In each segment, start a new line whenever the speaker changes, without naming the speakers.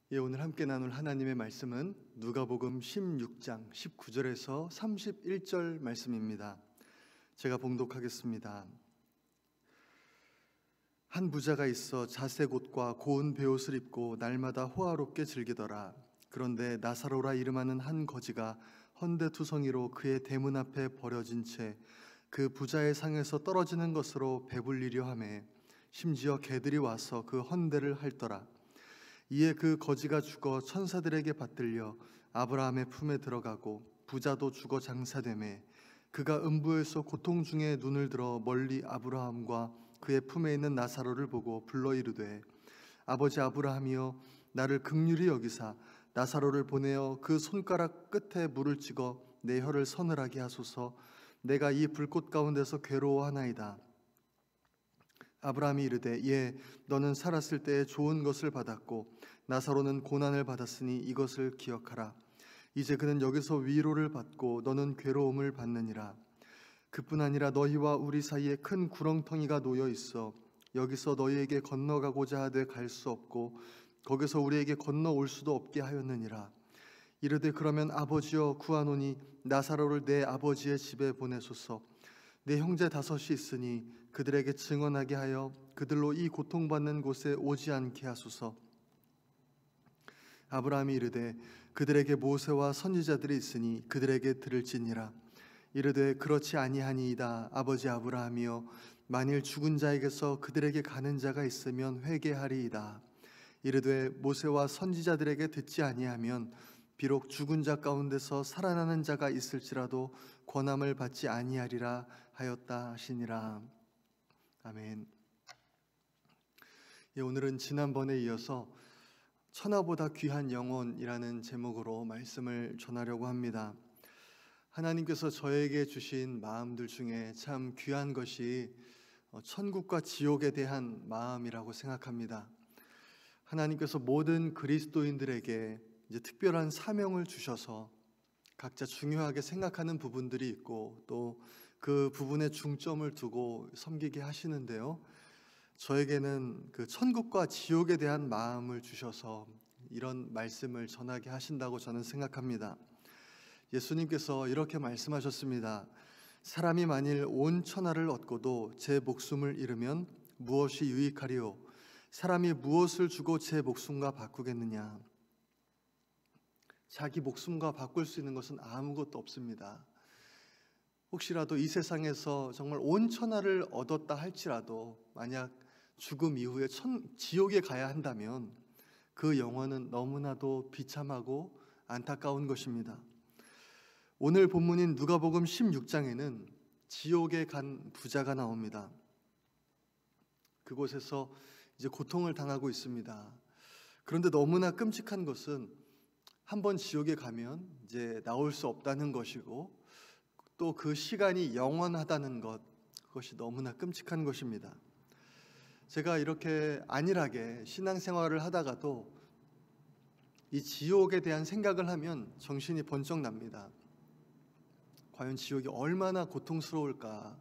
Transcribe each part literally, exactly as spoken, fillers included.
예, 오늘 함께 나눌 하나님의 말씀은 누가복음 십육 장 십구 절에서 삼십일 절 말씀입니다. 제가 봉독하겠습니다. 한 부자가 있어 자색 옷과 고운 베옷을 입고 날마다 호화롭게 즐기더라. 그런데 나사로라 이름하는 한 거지가 헌데투성이로 그의 대문 앞에 버려진 채 그 부자의 상에서 떨어지는 것으로 배불리려 하매 심지어 개들이 와서 그 헌데를 핥더라. 이에 그 거지가 죽어 천사들에게 받들려 아브라함의 품에 들어가고 부자도 죽어 장사되매 그가 음부에서 고통 중에 눈을 들어 멀리 아브라함과 그의 품에 있는 나사로를 보고 불러 이르되 아버지 아브라함이여 나를 긍휼히 여기사 나사로를 보내어 그 손가락 끝에 물을 찍어 내 혀를 서늘하게 하소서. 내가 이 불꽃 가운데서 괴로워하나이다. 아브라함이 이르되 예 너는 살았을 때에 좋은 것을 받았고 나사로는 고난을 받았으니 이것을 기억하라. 이제 그는 여기서 위로를 받고 너는 괴로움을 받느니라. 그뿐 아니라 너희와 우리 사이에 큰 구렁텅이가 놓여 있어 여기서 너희에게 건너가고자 하되 갈 수 없고 거기서 우리에게 건너올 수도 없게 하였느니라. 이르되 그러면 아버지여 구하노니 나사로를 내 아버지의 집에 보내소서. 내 형제 다섯이 있으니 그들에게 증언하게 하여 그들로 이 고통받는 곳에 오지 않게 하소서. 아브라함이 이르되 그들에게 모세와 선지자들이 있으니 그들에게 들을지니라. 이르되 그렇지 아니하니이다. 아버지 아브라함이여 만일 죽은 자에게서 그들에게 가는 자가 있으면 회개하리이다. 이르되 모세와 선지자들에게 듣지 아니하면 비록 죽은 자 가운데서 살아나는 자가 있을지라도 권함을 받지 아니하리라 하였다 하시니라. 아멘. 예, 오늘은 지난번에 이어서 천하보다 귀한 영혼이라는 제목으로 말씀을 전하려고 합니다. 하나님께서 저에게 주신 마음들 중에 참 귀한 것이 천국과 지옥에 대한 마음이라고 생각합니다. 하나님께서 모든 그리스도인들에게 이제 특별한 사명을 주셔서 각자 중요하게 생각하는 부분들이 있고 또 그 부분에 중점을 두고 섬기게 하시는데요. 저에게는 그 천국과 지옥에 대한 마음을 주셔서 이런 말씀을 전하게 하신다고 저는 생각합니다. 예수님께서 이렇게 말씀하셨습니다. 사람이 만일 온 천하를 얻고도 제 목숨을 잃으면 무엇이 유익하리요? 사람이 무엇을 주고 제 목숨과 바꾸겠느냐? 자기 목숨과 바꿀 수 있는 것은 아무것도 없습니다. 혹시라도 이 세상에서 정말 온 천하를 얻었다 할지라도 만약 죽음 이후에 천, 지옥에 가야 한다면 그 영혼은 너무나도 비참하고 안타까운 것입니다. 오늘 본문인 누가복음 십육 장에는 지옥에 간 부자가 나옵니다. 그곳에서 이제 고통을 당하고 있습니다. 그런데 너무나 끔찍한 것은 한번 지옥에 가면 이제 나올 수 없다는 것이고 또 그 시간이 영원하다는 것, 그것이 너무나 끔찍한 것입니다. 제가 이렇게 안일하게 신앙생활을 하다가도 이 지옥에 대한 생각을 하면 정신이 번쩍 납니다. 과연 지옥이 얼마나 고통스러울까?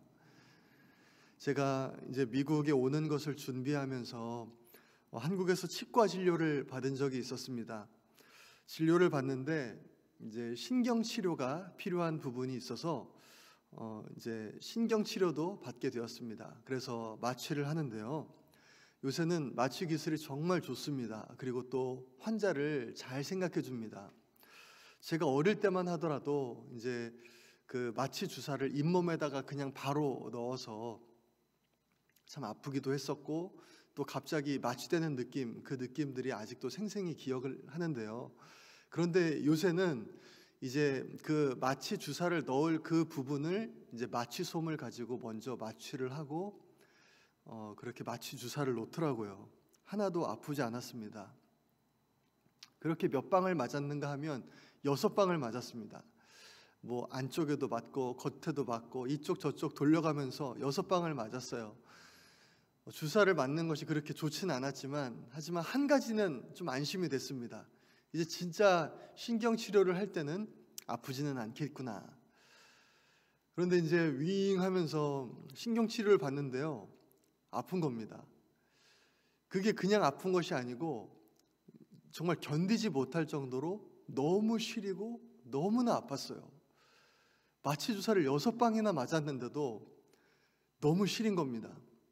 제가 이제 미국에 오는 것을 준비하면서 한국에서 치과 진료를 받은 적이 있었습니다. 진료를 받는데 이제 신경 치료가 필요한 부분이 있어서 어 이제 신경 치료도 받게 되었습니다. 그래서 마취를 하는데요. 요새는 마취 기술이 정말 좋습니다. 그리고 또 환자를 잘 생각해 줍니다. 제가 어릴 때만 하더라도 이제 그 마취 주사를 잇몸에다가 그냥 바로 넣어서 참 아프기도 했었고 또 갑자기 마취되는 느낌, 그 느낌들이 아직도 생생히 기억을 하는데요. 그런데 요새는 이제 그 마취 주사를 넣을 그 부분을 이제 마취솜을 가지고 먼저 마취를 하고 어 그렇게 마취 주사를 놓더라고요. 하나도 아프지 않았습니다. 그렇게 몇 방을 맞았는가 하면 여섯 방을 맞았습니다. 뭐 안쪽에도 맞고 겉에도 맞고 이쪽 저쪽 돌려가면서 여섯 방을 맞았어요. 주사를 맞는 것이 그렇게 좋지는 않았지만 하지만 한 가지는 좀 안심이 됐습니다. 이제 진짜 신경치료를 할 때는 아프지는 않겠구나. 그런데 이제 윙 하면서 신경치료를 받는데요. 아픈 겁니다. 그게 그냥 아픈 것이 아니고 정말 견디지 못할 정도로 너무 시리고 너무나 아팠어요. 마취 주사를 여섯 방이나 맞았는데도 너무 시린 겁니다.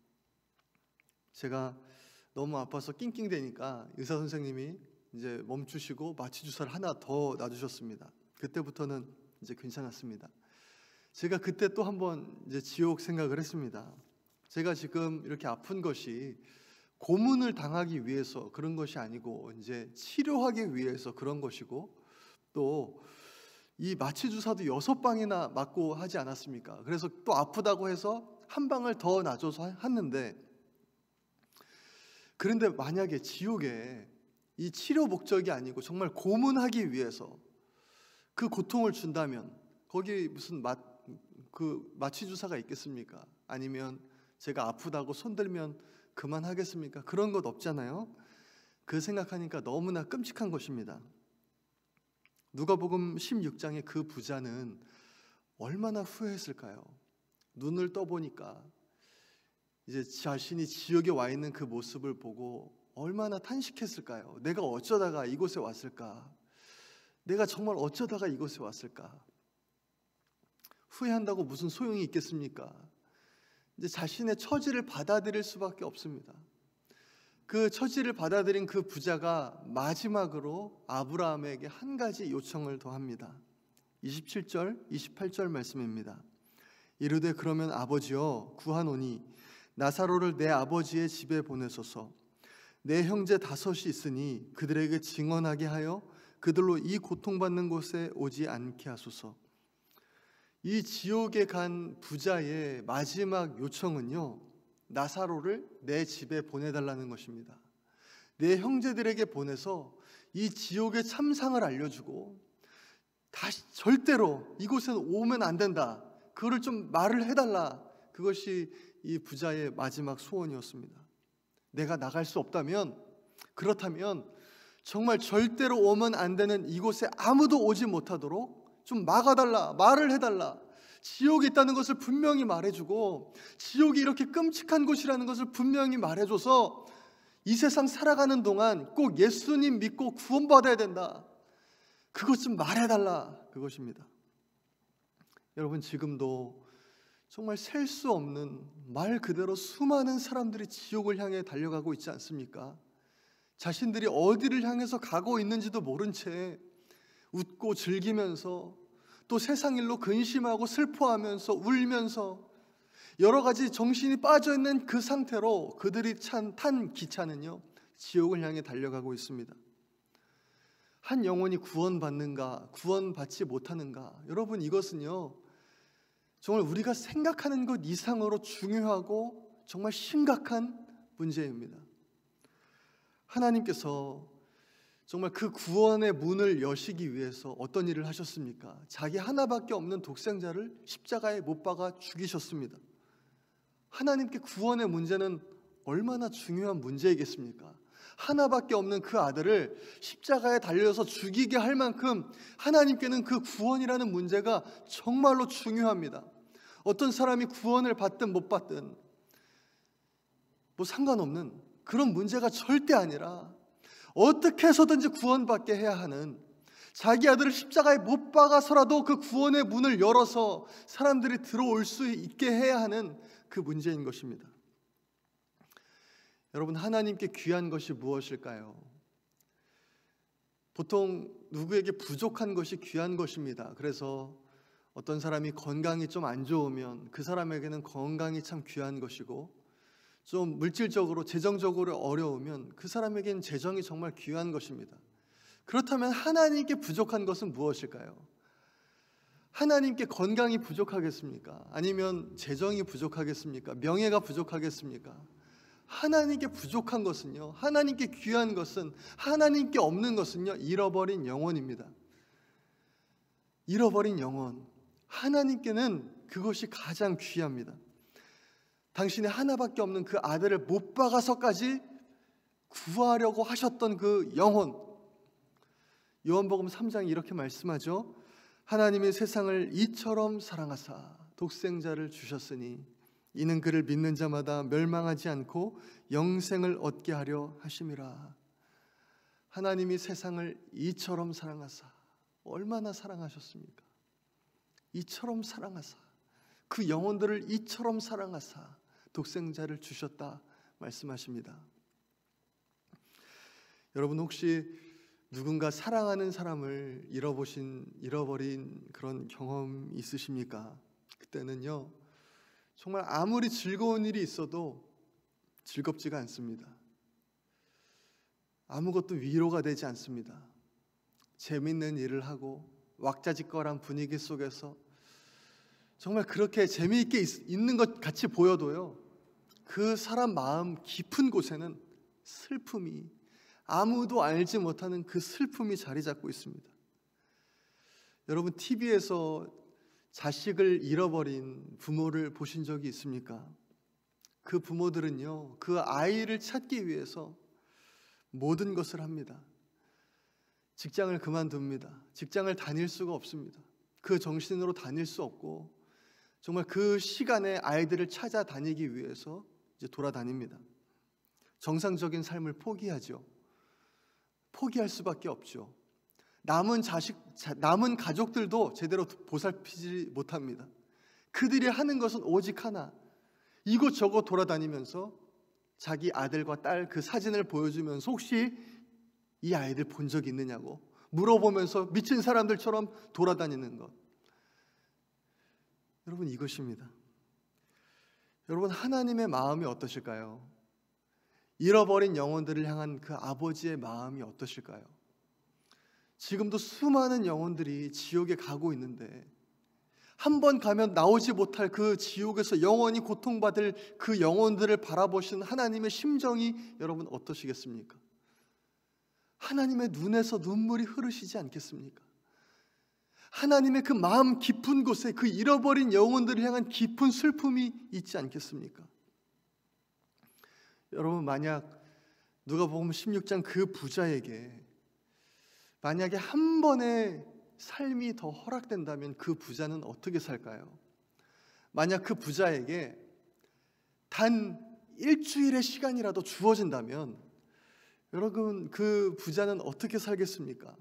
제가 너무 아파서 낑낑대니까 의사 선생님이 이제 멈추시고 마취 주사를 하나 더 놔주셨습니다. 그때부터는 이제 괜찮았습니다. 제가 그때 또 한번 이제 지옥 생각을 했습니다. 제가 지금 이렇게 아픈 것이 고문을 당하기 위해서 그런 것이 아니고 이제 치료하기 위해서 그런 것이고, 또 이 마취 주사도 여섯 방이나 맞고 하지 않았습니까? 그래서 또 아프다고 해서 한 방을 더 놔줘서 했는데, 그런데 만약에 지옥에 이 치료 목적이 아니고 정말 고문하기 위해서 그 고통을 준다면 거기 무슨 마, 그 마취 주사가 있겠습니까? 아니면 제가 아프다고 손들면 그만하겠습니까? 그런 것 없잖아요. 그 생각하니까 너무나 끔찍한 것입니다. 누가복음 십육 장의 그 부자는 얼마나 후회했을까요? 눈을 떠보니까 이제 자신이 지옥에 와 있는 그 모습을 보고 얼마나 탄식했을까요? 내가 어쩌다가 이곳에 왔을까? 내가 정말 어쩌다가 이곳에 왔을까? 후회한다고 무슨 소용이 있겠습니까? 이제 자신의 처지를 받아들일 수밖에 없습니다. 그 처지를 받아들인 그 부자가 마지막으로 아브라함에게 한 가지 요청을 더합니다. 이십칠 절, 이십팔 절 말씀입니다. 이르되 그러면 아버지여 구하노니 나사로를 내 아버지의 집에 보내소서. 내 형제 다섯이 있으니 그들에게 증언하게 하여 그들로 이 고통받는 곳에 오지 않게 하소서. 이 지옥에 간 부자의 마지막 요청은요, 나사로를 내 집에 보내달라는 것입니다. 내 형제들에게 보내서 이 지옥의 참상을 알려주고 다시 절대로 이곳에는 오면 안 된다, 그거를 좀 말을 해달라. 그것이 이 부자의 마지막 소원이었습니다. 내가 나갈 수 없다면, 그렇다면 정말 절대로 오면 안 되는 이곳에 아무도 오지 못하도록 좀 막아달라, 말을 해달라. 지옥이 있다는 것을 분명히 말해주고 지옥이 이렇게 끔찍한 곳이라는 것을 분명히 말해줘서 이 세상 살아가는 동안 꼭 예수님 믿고 구원받아야 된다, 그것 좀 말해달라, 그것입니다. 여러분, 지금도 정말 셀 수 없는, 말 그대로 수많은 사람들이 지옥을 향해 달려가고 있지 않습니까? 자신들이 어디를 향해서 가고 있는지도 모른 채 웃고 즐기면서 또 세상 일로 근심하고 슬퍼하면서 울면서 여러 가지 정신이 빠져있는 그 상태로 그들이 찬, 탄 기차는요, 지옥을 향해 달려가고 있습니다. 한 영혼이 구원받는가, 구원받지 못하는가, 여러분, 이것은요 정말 우리가 생각하는 것 이상으로 중요하고 정말 심각한 문제입니다. 하나님께서 정말 그 구원의 문을 여시기 위해서 어떤 일을 하셨습니까? 자기 하나밖에 없는 독생자를 십자가에 못 박아 죽이셨습니다. 하나님께 구원의 문제는 얼마나 중요한 문제이겠습니까? 하나밖에 없는 그 아들을 십자가에 달려서 죽이게 할 만큼 하나님께는 그 구원이라는 문제가 정말로 중요합니다. 어떤 사람이 구원을 받든 못 받든 뭐 상관없는 그런 문제가 절대 아니라, 어떻게 해서든지 구원받게 해야 하는, 자기 아들을 십자가에 못 박아서라도 그 구원의 문을 열어서 사람들이 들어올 수 있게 해야 하는 그 문제인 것입니다. 여러분, 하나님께 귀한 것이 무엇일까요? 보통 누구에게 부족한 것이 귀한 것입니다. 그래서 어떤 사람이 건강이 좀 안 좋으면 그 사람에게는 건강이 참 귀한 것이고, 좀 물질적으로 재정적으로 어려우면 그 사람에게는 재정이 정말 귀한 것입니다. 그렇다면 하나님께 부족한 것은 무엇일까요? 하나님께 건강이 부족하겠습니까? 아니면 재정이 부족하겠습니까? 명예가 부족하겠습니까? 하나님께 부족한 것은요, 하나님께 귀한 것은, 하나님께 없는 것은요, 잃어버린 영혼입니다. 잃어버린 영혼, 하나님께는 그것이 가장 귀합니다. 당신의 하나밖에 없는 그 아들을 못 박아서까지 구하려고 하셨던 그 영혼, 요한복음 삼 장이 이렇게 말씀하죠. 하나님이 세상을 이처럼 사랑하사 독생자를 주셨으니 이는 그를 믿는 자마다 멸망하지 않고 영생을 얻게 하려 하심이라. 하나님이 세상을 이처럼 사랑하사. 얼마나 사랑하셨습니까? 이처럼 사랑하사. 그 영혼들을 이처럼 사랑하사 독생자를 주셨다 말씀하십니다. 여러분 혹시 누군가 사랑하는 사람을 잃어보신, 잃어버린 그런 경험 있으십니까? 그때는요, 정말 아무리 즐거운 일이 있어도 즐겁지가 않습니다. 아무것도 위로가 되지 않습니다. 재밌는 일을 하고 왁자지껄한 분위기 속에서 정말 그렇게 재미있게 있, 있는 것 같이 보여도요, 그 사람 마음 깊은 곳에는 슬픔이, 아무도 알지 못하는 그 슬픔이 자리 잡고 있습니다. 여러분 티비에서 자식을 잃어버린 부모를 보신 적이 있습니까? 그 부모들은요, 그 아이를 찾기 위해서 모든 것을 합니다. 직장을 그만둡니다. 직장을 다닐 수가 없습니다. 그 정신으로 다닐 수 없고 정말 그 시간에 아이들을 찾아다니기 위해서 이제 돌아다닙니다. 정상적인 삶을 포기하죠. 포기할 수밖에 없죠. 남은 자식, 남은 가족들도 제대로 보살피지 못합니다. 그들이 하는 것은 오직 하나, 이곳저곳 돌아다니면서 자기 아들과 딸 그 사진을 보여주면서 혹시 이 아이들 본 적 있느냐고 물어보면서 미친 사람들처럼 돌아다니는 것. 여러분 이것입니다. 여러분 하나님의 마음이 어떠실까요? 잃어버린 영혼들을 향한 그 아버지의 마음이 어떠실까요? 지금도 수많은 영혼들이 지옥에 가고 있는데 한 번 가면 나오지 못할 그 지옥에서 영원히 고통받을 그 영혼들을 바라보신 하나님의 심정이 여러분 어떠시겠습니까? 하나님의 눈에서 눈물이 흐르시지 않겠습니까? 하나님의 그 마음 깊은 곳에 그 잃어버린 영혼들을 향한 깊은 슬픔이 있지 않겠습니까? 여러분 만약 누가복음 십육 장 그 부자에게 만약에 한 번의 삶이 더 허락된다면 그 부자는 어떻게 살까요? 만약 그 부자에게 단 일주일의 시간이라도 주어진다면 여러분 그 부자는 어떻게 살겠습니까?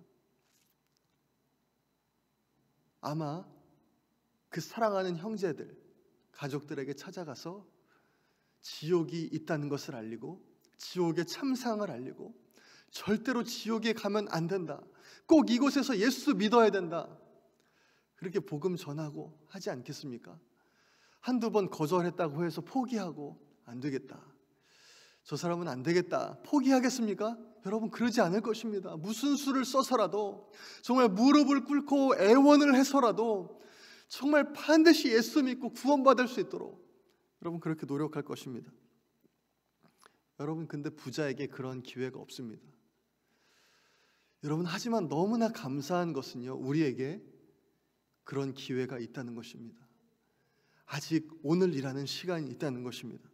아마 그 사랑하는 형제들, 가족들에게 찾아가서 지옥이 있다는 것을 알리고 지옥의 참상을 알리고 절대로 지옥에 가면 안 된다. 꼭 이곳에서 예수 믿어야 된다. 그렇게 복음 전하고 하지 않겠습니까? 한두 번 거절했다고 해서 포기하고 안 되겠다. 저 사람은 안 되겠다. 포기하겠습니까? 여러분 그러지 않을 것입니다. 무슨 수를 써서라도 정말 무릎을 꿇고 애원을 해서라도 정말 반드시 예수 믿고 구원받을 수 있도록 여러분 그렇게 노력할 것입니다. 여러분 근데 부자에게 그런 기회가 없습니다. 여러분 하지만 너무나 감사한 것은요, 우리에게 그런 기회가 있다는 것입니다. 아직 오늘이라는 시간이 있다는 것입니다.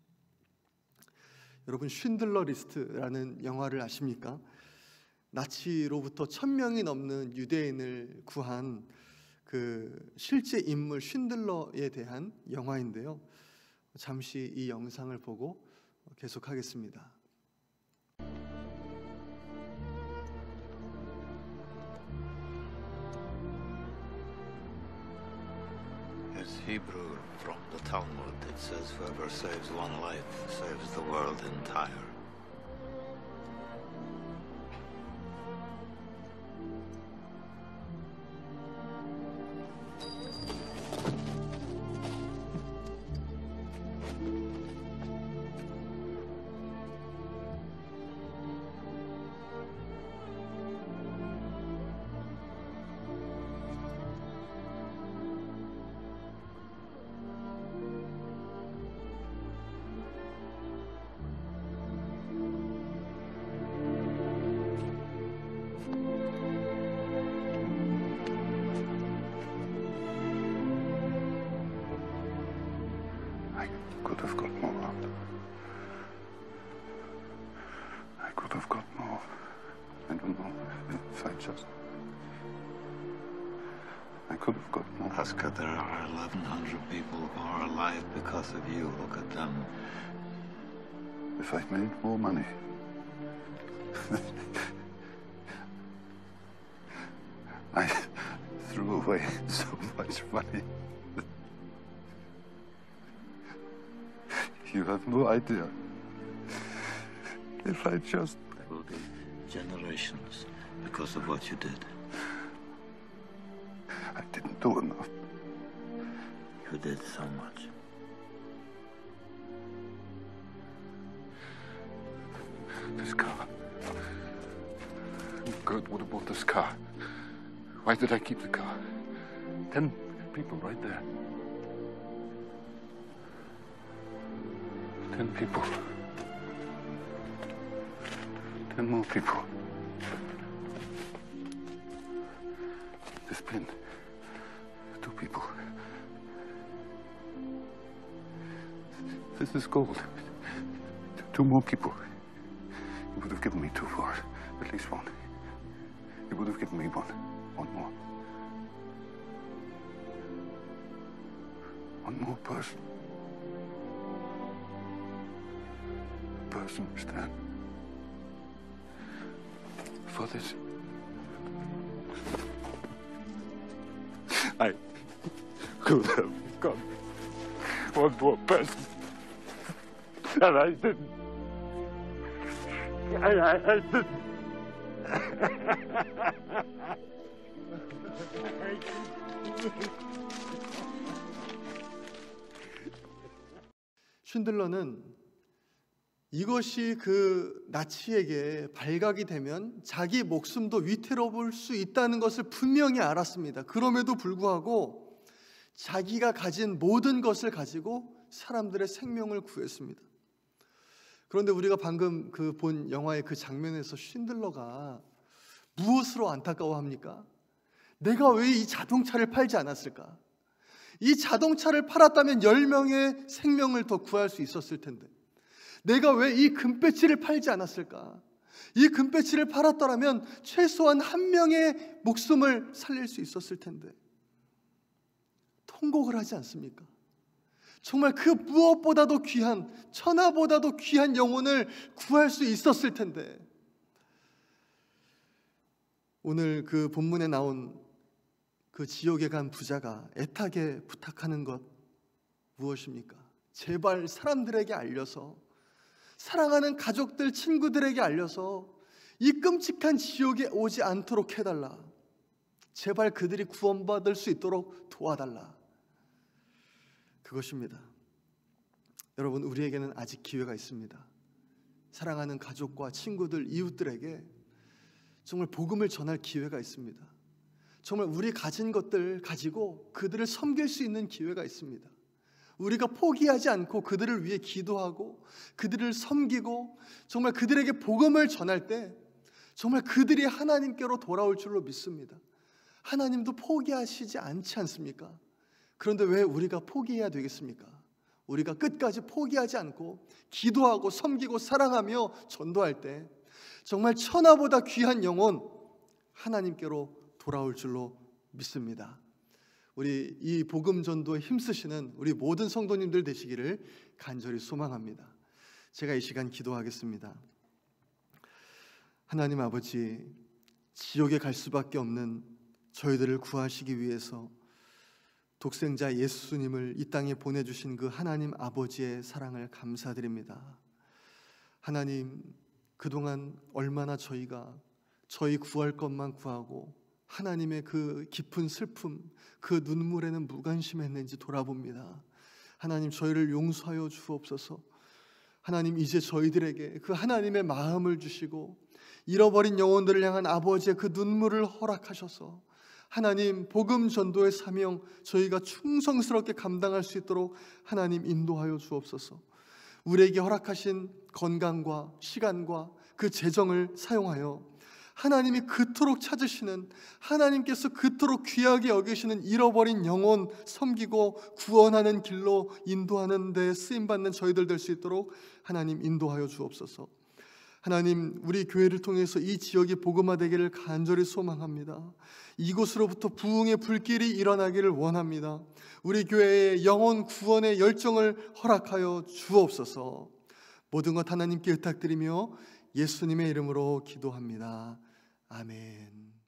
여러분 쉰들러 리스트라는 영화를 아십니까? 나치로부터 천 명이 넘는 유대인을 구한 그 실제 인물 쉰들러에 대한 영화인데요. 잠시 이 영상을 보고 계속하겠습니다.
It's Hebrew from the Talmud. It says, whoever saves one life saves the world entire.
I could have got more. I could have got more. I don't know if I just... I could have got more.
Oscar, there are eleven hundred people who are alive because of you. Look at them.
If I'd made more money, away so much money. You have no idea. If I just...
There will be generations because of what you did.
I didn't do enough.
You did so much.
This car. Kurt would have bought this car. Why did I keep the car? Ten people right there. Ten people. Ten more people. This pin. Two people. This is gold. Two more people. You would have given me two for it. At least one. You would have given me one. One more. One more person. A person, Stan. For this. I could have got one more person. And I didn't. And I, I didn't.
쉰들러는 이것이 그 나치에게 발각이 되면 자기 목숨도 위태로울 수 있다는 것을 분명히 알았습니다. 그럼에도 불구하고 자기가 가진 모든 것을 가지고 사람들의 생명을 구했습니다. 그런데 우리가 방금 그 본 영화의 그 장면에서 쉰들러가 무엇으로 안타까워합니까? 내가 왜 이 자동차를 팔지 않았을까? 이 자동차를 팔았다면 열 명의 생명을 더 구할 수 있었을 텐데 내가 왜 이 금배지를 팔지 않았을까? 이 금배지를 팔았더라면 최소한 한 명의 목숨을 살릴 수 있었을 텐데 통곡을 하지 않습니까? 정말 그 무엇보다도 귀한, 천하보다도 귀한 영혼을 구할 수 있었을 텐데 오늘 그 본문에 나온 그 지옥에 간 부자가 애타게 부탁하는 것 무엇입니까? 제발 사람들에게 알려서, 사랑하는 가족들, 친구들에게 알려서 이 끔찍한 지옥에 오지 않도록 해달라. 제발 그들이 구원받을 수 있도록 도와달라. 그것입니다. 여러분, 우리에게는 아직 기회가 있습니다. 사랑하는 가족과 친구들, 이웃들에게 정말 복음을 전할 기회가 있습니다. 정말 우리 가진 것들 가지고 그들을 섬길 수 있는 기회가 있습니다. 우리가 포기하지 않고 그들을 위해 기도하고 그들을 섬기고 정말 그들에게 복음을 전할 때 정말 그들이 하나님께로 돌아올 줄로 믿습니다. 하나님도 포기하시지 않지 않습니까? 그런데 왜 우리가 포기해야 되겠습니까? 우리가 끝까지 포기하지 않고 기도하고 섬기고 사랑하며 전도할 때 정말 천하보다 귀한 영혼 하나님께로 돌아올 줄로 믿습니다. 우리 이 복음 전도에 힘쓰시는 우리 모든 성도님들 되시기를 간절히 소망합니다. 제가 이 시간 기도하겠습니다. 하나님 아버지, 지옥에 갈 수밖에 없는 저희들을 구하시기 위해서 독생자 예수님을 이 땅에 보내주신 그 하나님 아버지의 사랑을 감사드립니다. 하나님, 그동안 얼마나 저희가 저희 구할 것만 구하고 하나님의 그 깊은 슬픔, 그 눈물에는 무관심했는지 돌아봅니다. 하나님, 저희를 용서하여 주옵소서. 하나님, 이제 저희들에게 그 하나님의 마음을 주시고 잃어버린 영혼들을 향한 아버지의 그 눈물을 허락하셔서 하나님, 복음 전도의 사명 저희가 충성스럽게 감당할 수 있도록 하나님 인도하여 주옵소서. 우리에게 허락하신 건강과 시간과 그 재정을 사용하여 하나님이 그토록 찾으시는, 하나님께서 그토록 귀하게 여기시는 잃어버린 영혼 섬기고 구원하는 길로 인도하는 데 쓰임받는 저희들 될 수 있도록 하나님 인도하여 주옵소서. 하나님, 우리 교회를 통해서 이 지역이 복음화되기를 간절히 소망합니다. 이곳으로부터 부흥의 불길이 일어나기를 원합니다. 우리 교회의 영혼 구원의 열정을 허락하여 주옵소서. 모든 것 하나님께 부탁드리며 예수님의 이름으로 기도합니다. 아멘.